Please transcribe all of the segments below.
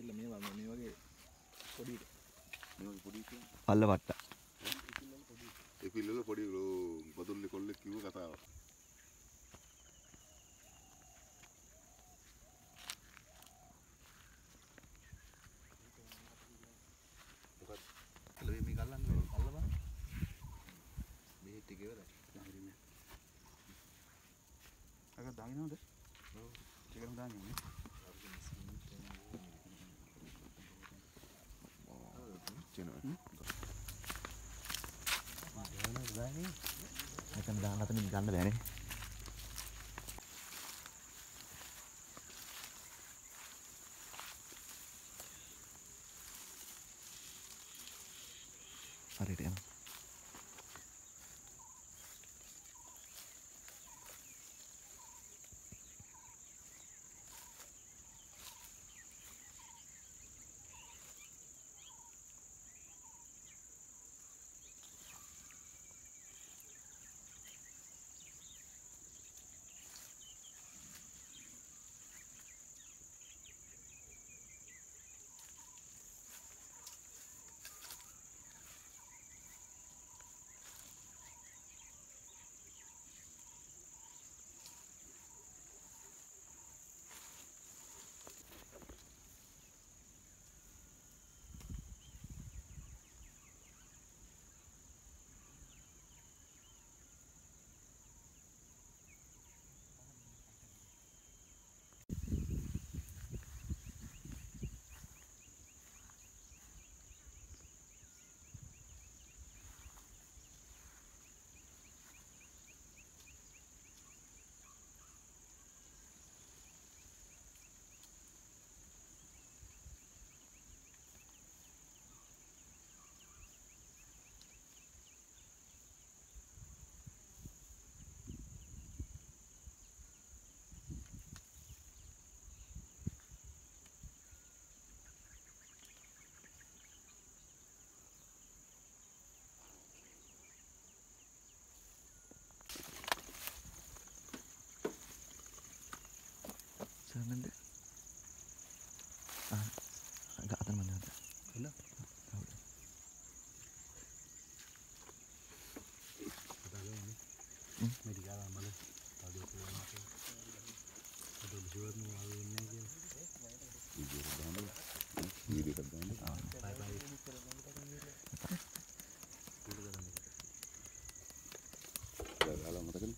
මේ වගේ පොඩි පල්ල වට්ට. ඒ පිල්ලල පොඩි බදුල්ලේ කොල්ලෙක් කිව්ව කතාවක්. මොකක්ද? කලවේ මේ ගල්ලන්නේ පල්ල බා. මේ ටික ඉවරයි. හරිනේ. අර දාගෙනවද? ඔව්. ටිකක් දාන්නේ. මෙතන දාන්න අතනින් ගන්න බෑනේ. හරියට යනවා. Sebenarnya, agak atas mana ada? Ada. Ada lagi. Medical mana? Tadi tu yang apa? Ada jual nu ada ini je. Jual mana? Jual mana? Bye bye. Kalau mana kan?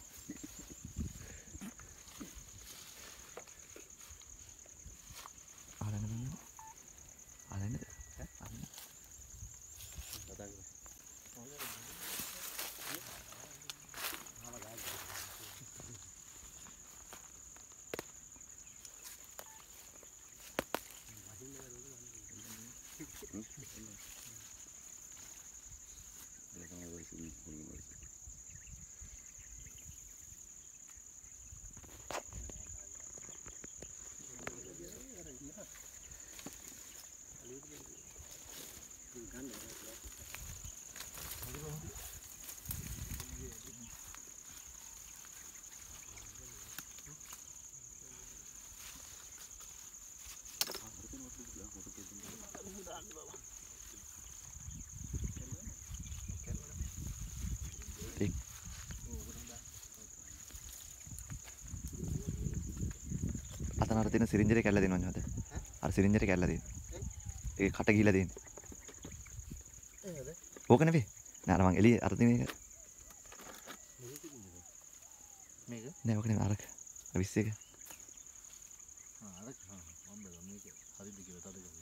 අතන අර තියෙන සිරින්ජරේ කැල්ල දෙනවද නැද්ද? අර සිරින්ජරේ කැල්ල දෙන්න. ඒක කට ගිහිලා දෙන්න. ඕක නෙවෙයි. නෑ අර මං එළියේ අර තියෙන එක. මේක? නෑ ඕක නෙවෙයි අරක. 20 එක. අරක. මම බැලුවා මේක හරිද කියලා තද කරලා.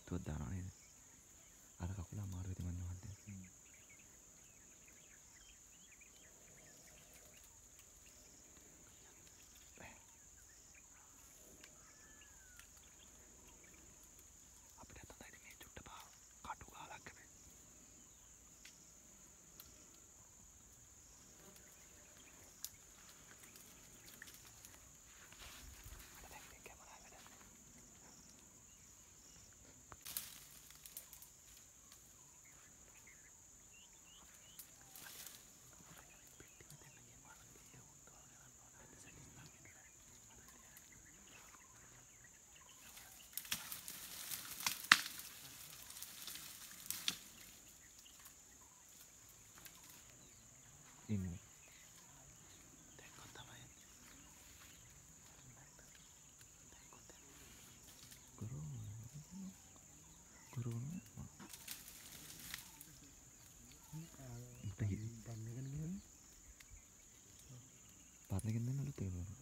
Tuot දානවා නේද? අර කකුල අමාරු වෙති මන් මහත්තයා. අපිට හොඳයි මේ චුට්ට පහ කටු ගාලක් කමේ. ඉන්නේ. දැක්කොත් තමයි. ගුරු. පාත්නකින් දෙන්න අලුත් එක බලන්න.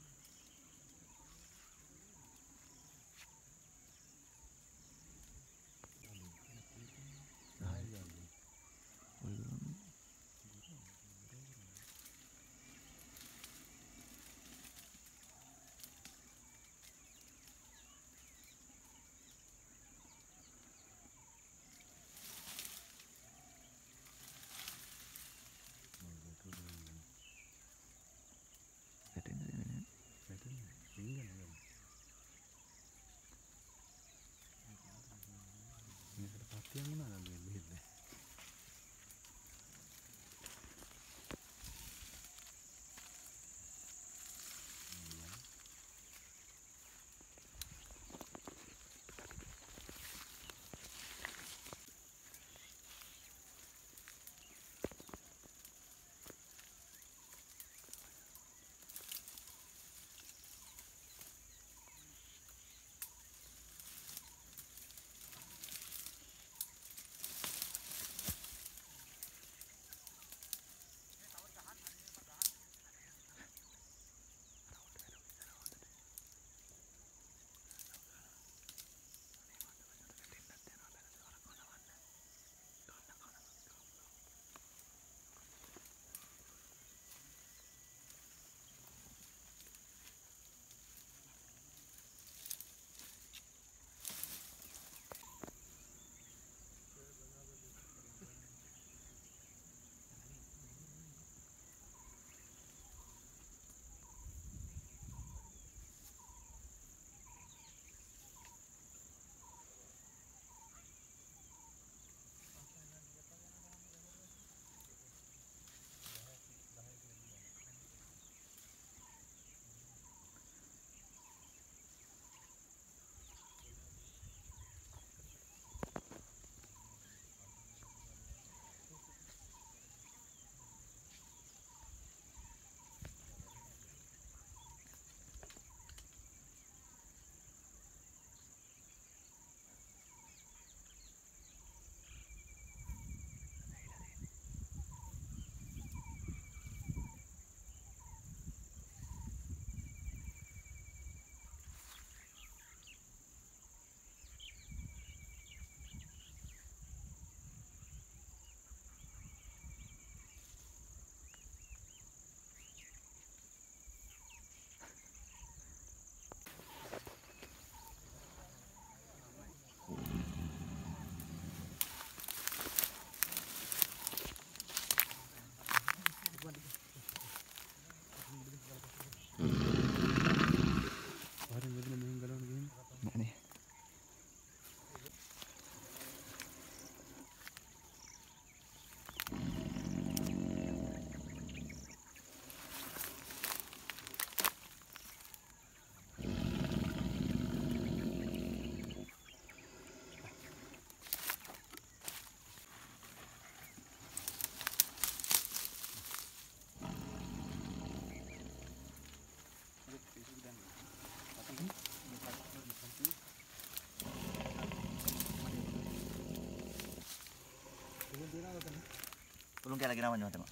Tolong kaya lagi namanya teman.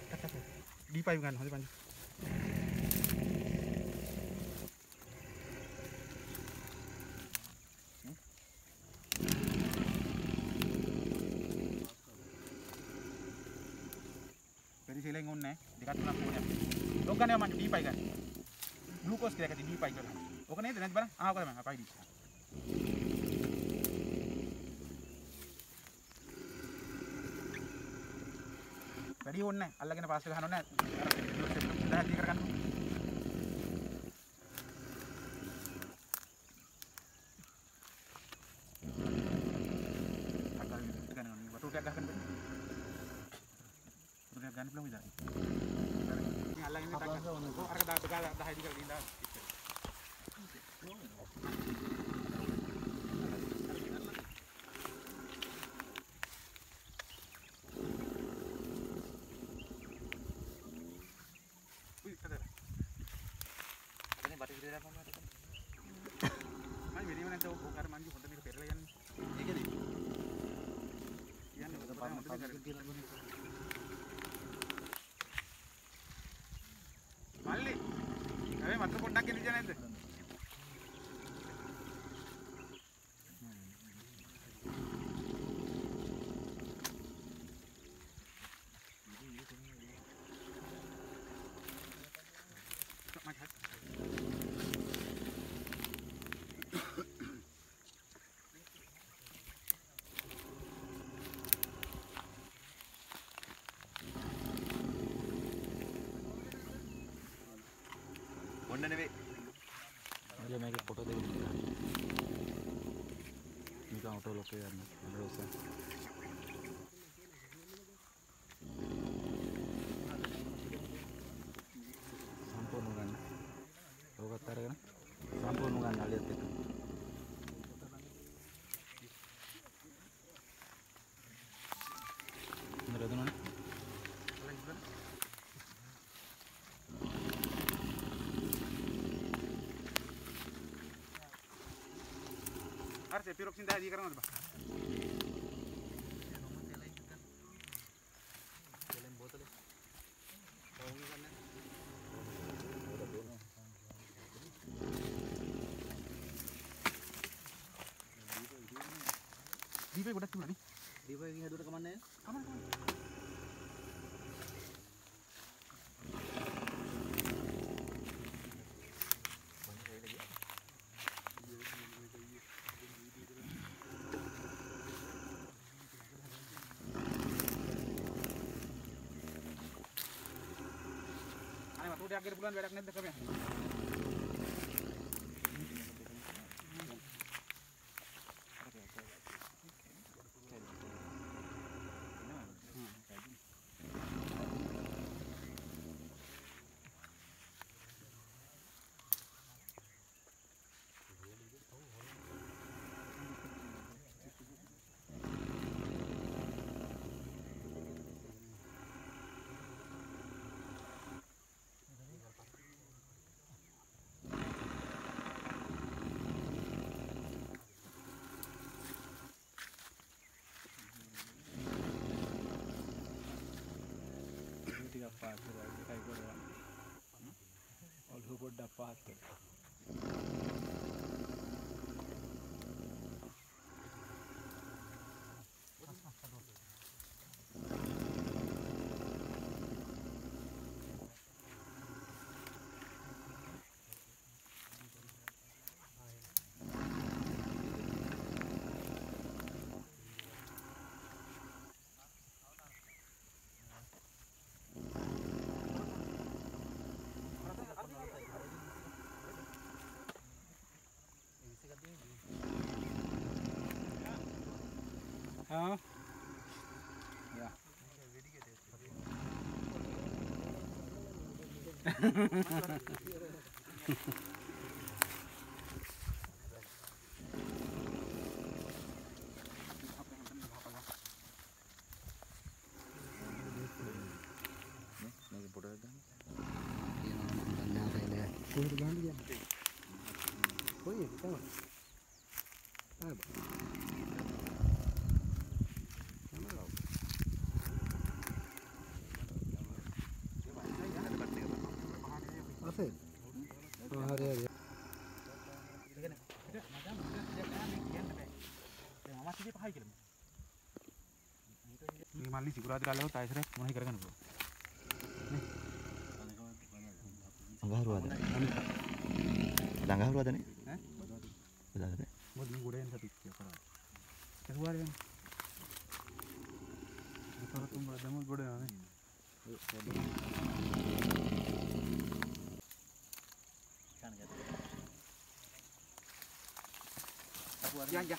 Đi bay ngàn hỏi đi bay. ගන්න මම D5 ගන්න. ග්ලූකෝස් කියලා එකදී D5 කරලා. ඕක නේද නැද්ද බලන්න. ආ ඕක තමයි. අපයි D. වැඩි ඕනේ නැහැ. අල්ලගෙන පාස් එක ගන්න ඕනේ නැහැ. අර ඉඳලා දී කරගන්න. ගන්න පුළුවන් විදිහට. ඉතින් අල්ලගෙන ඉන්න ටක්. අරක දාන්න 10 දී කරලා ඉඳලා. උයි කදර. එතන බටි විදිහට අපම මට. මම වෙලිම නැද්ද ඔක අර මංජු හොඳ මේක පෙරලා යන්නේ. ඒකද? කියන්නේ ඔක පාරම පස්සෙන් කියලා ගොනේ. මල්ලි. අනේ මට පොඩ්ඩක් එන්න විදිය නැද්ද? ඔන්න නෙවෙයි. අර මේකේ ෆොටෝ දෙක ගන්න. මේක ඔටෝ ලොක් එක ගන්න. බ්‍රවුසර්. සම්පූර්ණ ගන්න. ඕකත් අරගෙන සම්පූර්ණ ගන්න අලියත් එක්ක. නේද? අර සෙපිරොක්සින් 10 දී කරනවද බා? तेलें बोतलें पाऊंगी करने දීපේ ගොඩක් තිබුණා නේ. दीपक की हदूर कमाने කමන්න. අනේ මට උඩ යන්න පුළුවන් වැඩක් නැද්ද ක්‍රමයක්? ටිකක් පාත් කරලා එකයි කරවන්න. ඔළුව පොඩ්ඩක් පාත් කරලා. हाँ या मैं फोटो देता මේ මල්ලි සිකුරාදා කාලේ වුත් ආයෙසරක් මොනවයි කරගන්න පුළුවන්. අඟහරුවාද? අඟහරුවාදනේ? ඈ? බදාදනේ? මොකද මේ ගොඩෙන් සතික් කරා. කසුවාරේ වෙන. ඒතර තුඹ දම ගොඩ යන්නේ. Ya.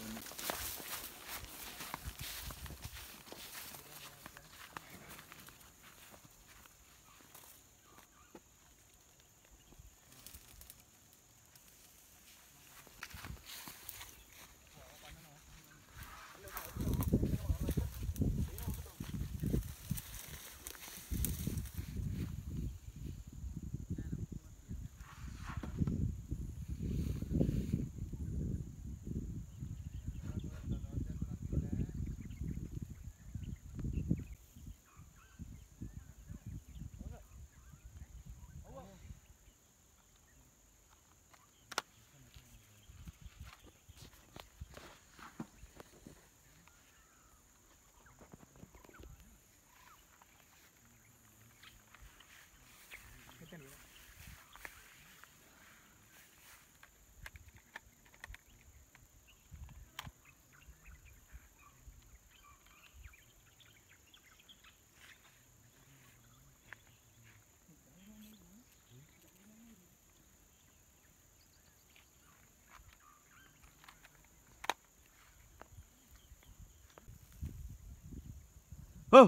Oh.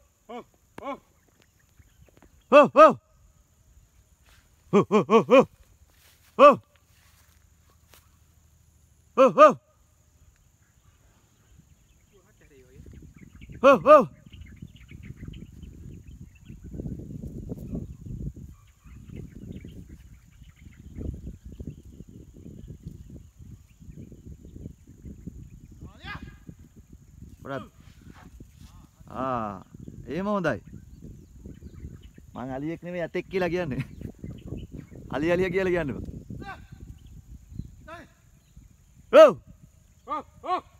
Berat. එහෙම හොඳයි. මං අලියෙක් නෙවෙයි ඇතෙක් කියලා කියන්නේ. අලියා කියලා කියන්නේ. ඔව්.